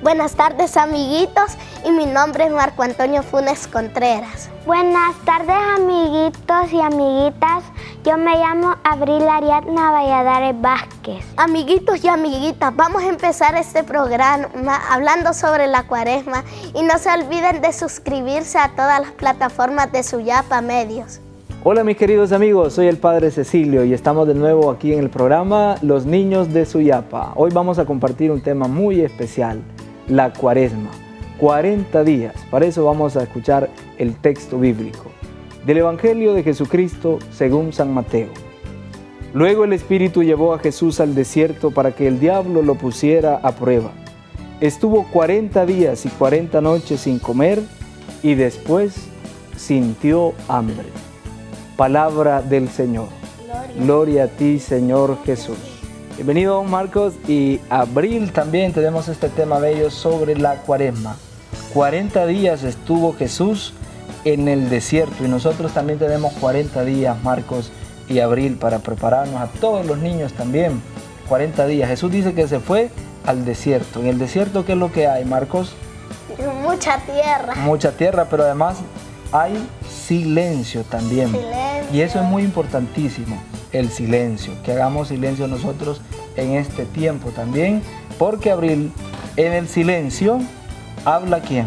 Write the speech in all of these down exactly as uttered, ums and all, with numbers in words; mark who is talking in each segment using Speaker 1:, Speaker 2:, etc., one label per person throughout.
Speaker 1: Buenas tardes, amiguitos, y mi nombre es Marco Antonio Funes Contreras.
Speaker 2: Buenas tardes, amiguitos y amiguitas. Yo me llamo Abril Ariadna Valladares Vázquez.
Speaker 1: Amiguitos y amiguitas, vamos a empezar este programa hablando sobre la Cuaresma y no se olviden de suscribirse a todas las plataformas de Suyapa Medios.
Speaker 3: Hola mis queridos amigos, soy el Padre Cecilio y estamos de nuevo aquí en el programa Los Niños de Suyapa. Hoy vamos a compartir un tema muy especial, la Cuaresma, cuarenta días. Para eso vamos a escuchar el texto bíblico del Evangelio de Jesucristo según San Mateo. Luego el Espíritu llevó a Jesús al desierto para que el diablo lo pusiera a prueba. Estuvo cuarenta días y cuarenta noches sin comer y después sintió hambre. Palabra del Señor. Gloria, Gloria a ti, Señor Jesús. Bienvenido, don Marcos, y Abril también tenemos este tema bello sobre la Cuaresma. cuarenta días estuvo Jesús en el desierto y nosotros también tenemos cuarenta días, Marcos y Abril, para prepararnos, a todos los niños también. cuarenta días. Jesús dice que se fue al desierto. En el desierto, ¿qué es lo que hay, Marcos?
Speaker 1: Mucha tierra.
Speaker 3: Mucha tierra, pero además hay silencio también.
Speaker 1: Silencio.
Speaker 3: Y eso es muy importantísimo, el silencio, que hagamos silencio nosotros en este tiempo también, porque Abril, en el silencio, ¿habla quién?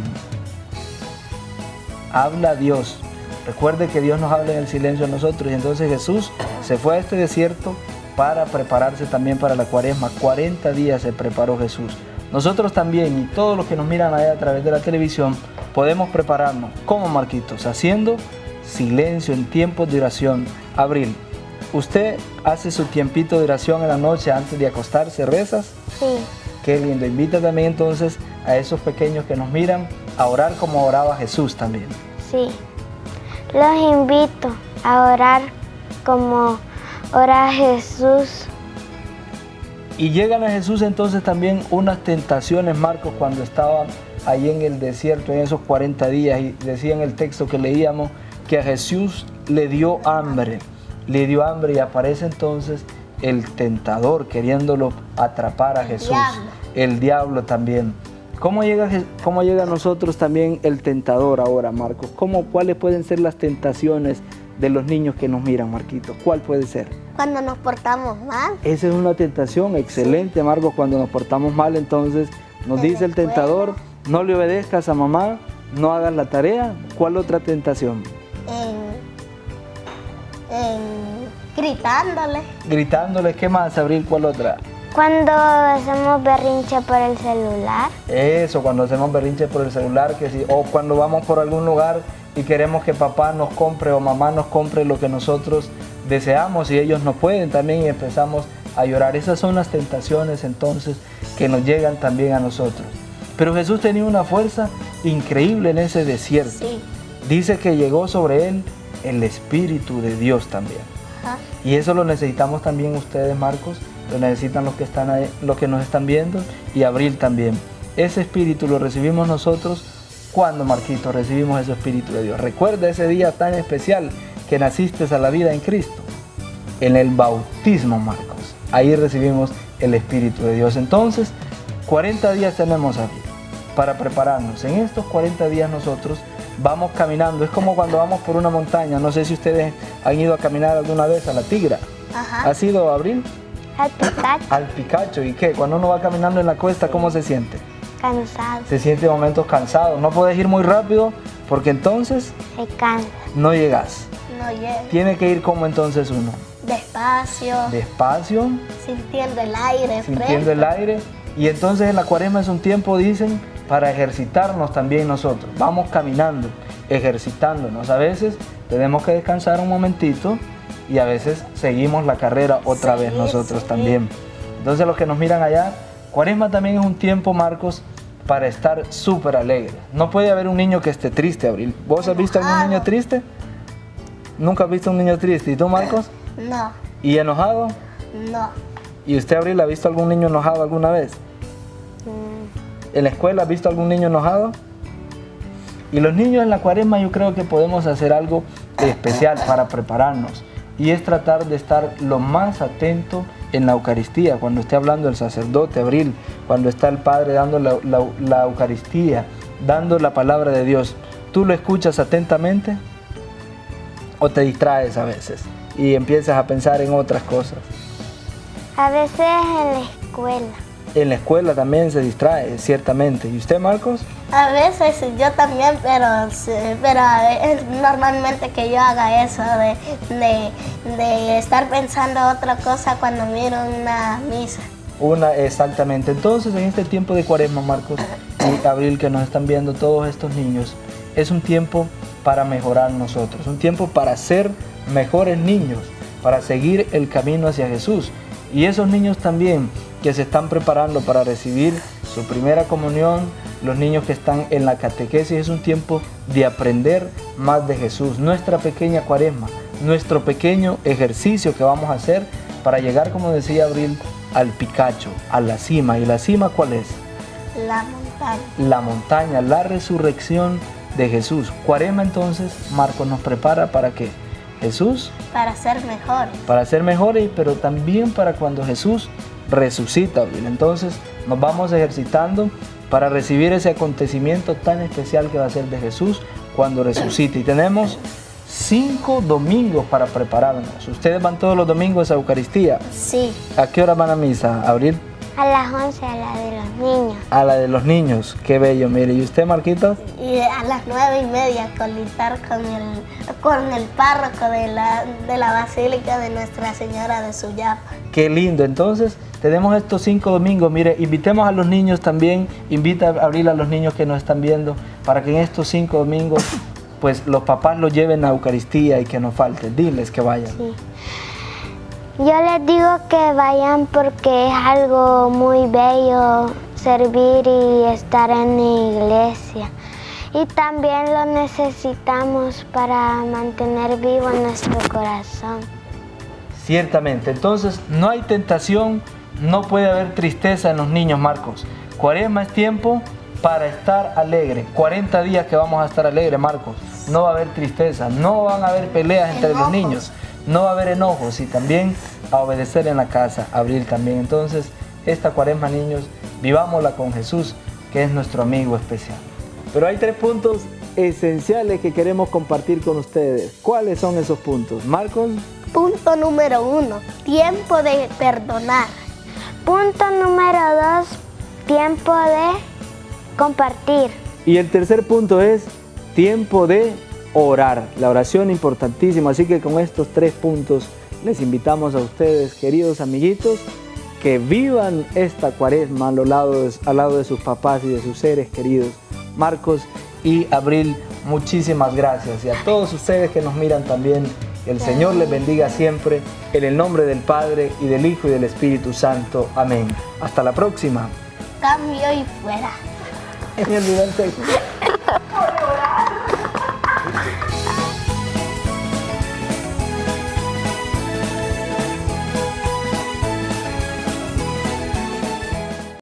Speaker 3: Habla Dios. Recuerde que Dios nos habla en el silencio a nosotros, y entonces Jesús se fue a este desierto para prepararse también para la Cuaresma. cuarenta días se preparó Jesús. Nosotros también, y todos los que nos miran allá a través de la televisión, podemos prepararnos. ¿Cómo, Marquitos? Haciendo silencio en tiempos de oración. Abril, ¿usted hace su tiempito de oración en la noche antes de acostarse? ¿Rezas?
Speaker 2: Sí.
Speaker 3: Qué lindo. Invita también entonces a esos pequeños que nos miran a orar como oraba Jesús también.
Speaker 2: Sí. Los invito a orar como ora Jesús.
Speaker 3: Y llegan a Jesús entonces también unas tentaciones, Marcos, cuando estaba ahí en el desierto en esos cuarenta días, y decía en el texto que leíamos que a Jesús le dio hambre, le dio hambre y aparece entonces el tentador queriéndolo atrapar a Jesús,
Speaker 1: diablo.
Speaker 3: el diablo también. ¿Cómo llega, cómo llega a nosotros también el tentador ahora, Marcos? ¿Cómo, ¿Cuáles pueden ser las tentaciones de los niños que nos miran, Marquitos? ¿Cuál puede ser?
Speaker 1: Cuando nos portamos mal.
Speaker 3: Esa es una tentación excelente, sí. Marcos, cuando nos portamos mal, entonces nos
Speaker 1: en
Speaker 3: dice el tentador, no le obedezcas a mamá, no hagas la tarea. ¿Cuál otra tentación?
Speaker 1: En, en gritándole.
Speaker 3: Gritándole, ¿qué más, Abril? ¿Cuál otra?
Speaker 2: Cuando hacemos berrinche por el celular.
Speaker 3: Eso, cuando hacemos berrinche por el celular, que sí, o cuando vamos por algún lugar y queremos que papá nos compre o mamá nos compre lo que nosotros deseamos y ellos no pueden también y empezamos a llorar. Esas son las tentaciones entonces que nos llegan también a nosotros. Pero Jesús tenía una fuerza increíble en ese desierto.
Speaker 1: Sí.
Speaker 3: Dice que llegó sobre él el Espíritu de Dios también.
Speaker 1: Ajá.
Speaker 3: Y eso lo necesitamos también ustedes, Marcos, lo necesitan los que están ahí, los que nos están viendo, y Abril también. Ese Espíritu lo recibimos nosotros. ¿Cuándo, Marquito, recibimos ese Espíritu de Dios? Recuerda ese día tan especial que naciste a la vida en Cristo. En el bautismo, Marcos. Ahí recibimos el Espíritu de Dios. Entonces, cuarenta días tenemos aquí para prepararnos. En estos cuarenta días nosotros vamos caminando. Es como cuando vamos por una montaña. No sé si ustedes han ido a caminar alguna vez a la Tigra.
Speaker 1: Ajá.
Speaker 3: ¿Ha sido, Abril?
Speaker 2: Al Picacho.
Speaker 3: Al Picacho. ¿Y qué? Cuando uno va caminando en la cuesta, ¿cómo se siente?
Speaker 2: Cansado.
Speaker 3: Se siente momentos cansados. No puedes ir muy rápido porque entonces
Speaker 2: Se cansa.
Speaker 3: no llegas.
Speaker 1: No llega.
Speaker 3: Tiene que ir como entonces uno.
Speaker 1: Despacio.
Speaker 3: Despacio.
Speaker 1: Sintiendo el aire.
Speaker 3: Sintiendo
Speaker 1: fresco.
Speaker 3: el aire. Y entonces en la Cuaresma es un tiempo, dicen, para ejercitarnos también nosotros. Vamos caminando, ejercitándonos. A veces tenemos que descansar un momentito y a veces seguimos la carrera otra
Speaker 1: Sí,
Speaker 3: vez nosotros
Speaker 1: sí.
Speaker 3: también. Entonces los que nos miran allá, Cuaresma también es un tiempo, Marcos, para estar súper alegre. No puede haber un niño que esté triste, Abril. ¿Vos has visto algún niño triste? ¿Nunca has visto un niño triste? ¿Y tú, Marcos?
Speaker 1: No.
Speaker 3: ¿Y enojado?
Speaker 1: No.
Speaker 3: ¿Y usted, Abril, ha visto algún niño enojado alguna vez?
Speaker 2: Mm.
Speaker 3: ¿En la escuela has visto algún niño enojado? Y los niños en la Cuaresma yo creo que podemos hacer algo especial para prepararnos. Y es tratar de estar lo más atento en la Eucaristía. Cuando esté hablando el sacerdote, Abril, cuando está el Padre dando la, la, la Eucaristía, dando la palabra de Dios, ¿tú lo escuchas atentamente o te distraes a veces y empiezas a pensar en otras cosas?
Speaker 2: A veces en la escuela.
Speaker 3: En la escuela también se distrae, ciertamente. ¿Y usted, Marcos?
Speaker 1: A veces yo también, pero, pero es normalmente que yo haga eso, de, de, de estar pensando otra cosa cuando miro una misa.
Speaker 3: Una, exactamente. Entonces, en este tiempo de Cuaresma, Marcos y Abril, que nos están viendo todos estos niños, es un tiempo para mejorar nosotros, un tiempo para ser mejores niños, para seguir el camino hacia Jesús. Y esos niños también que se están preparando para recibir su primera comunión, los niños que están en la catequesis, es un tiempo de aprender más de Jesús. Nuestra pequeña Cuaresma, nuestro pequeño ejercicio que vamos a hacer para llegar, como decía Abril, al Picacho, a la cima. ¿Y la cima cuál es?
Speaker 1: La montaña.
Speaker 3: La montaña, la resurrección de Jesús. Cuaresma, entonces, Marcos nos prepara para qué? Jesús.
Speaker 1: Para ser mejores.
Speaker 3: Para ser mejores, pero también para cuando Jesús resucita. Entonces nos vamos ejercitando para recibir ese acontecimiento tan especial que va a ser de Jesús cuando resucite. Y tenemos cinco domingos para prepararnos. ¿Ustedes van todos los domingos a Eucaristía?
Speaker 1: Sí.
Speaker 3: ¿A qué hora van a misa, Abril?
Speaker 2: A las once, a la de los niños.
Speaker 3: A la de los niños, qué bello, mire. ¿Y usted, Marquitos?
Speaker 1: Y a las nueve y media colitar con el, con el párroco de la, de la Basílica de Nuestra Señora de Suyapa.
Speaker 3: Qué lindo. Entonces, tenemos estos cinco domingos. Mire, invitemos a los niños también, invita a Abril a los niños que nos están viendo, para que en estos cinco domingos, pues los papás los lleven a Eucaristía y que no falte. Diles que vayan.
Speaker 2: Sí. Yo les digo que vayan porque es algo muy bello servir y estar en la iglesia. Y también lo necesitamos para mantener vivo nuestro corazón.
Speaker 3: Ciertamente. Entonces, no hay tentación, no puede haber tristeza en los niños, Marcos. Cuaresma es tiempo para estar alegre. cuarenta días que vamos a estar alegres, Marcos. No va a haber tristeza, no van a haber peleas entre
Speaker 1: Enojos.
Speaker 3: los niños. No va a haber enojos y también a obedecer en la casa, Abril también. Entonces, esta Cuaresma, niños, vivámosla con Jesús, que es nuestro amigo especial. Pero hay tres puntos esenciales que queremos compartir con ustedes. ¿Cuáles son esos puntos, Marcos?
Speaker 1: Punto número uno, tiempo de perdonar.
Speaker 2: Punto número dos, tiempo de compartir.
Speaker 3: Y el tercer punto es tiempo de orar. La oración importantísima. Así que con estos tres puntos les invitamos a ustedes, queridos amiguitos, que vivan esta Cuaresma al lado de, al lado de sus papás y de sus seres queridos. Marcos y Abril, muchísimas gracias. Y a todos ustedes que nos miran también, que el Señor les bendiga siempre. En el nombre del Padre, y del Hijo, y del Espíritu Santo. Amén. Hasta la próxima.
Speaker 1: Cambio y fuera.
Speaker 3: Me olvidé el texto.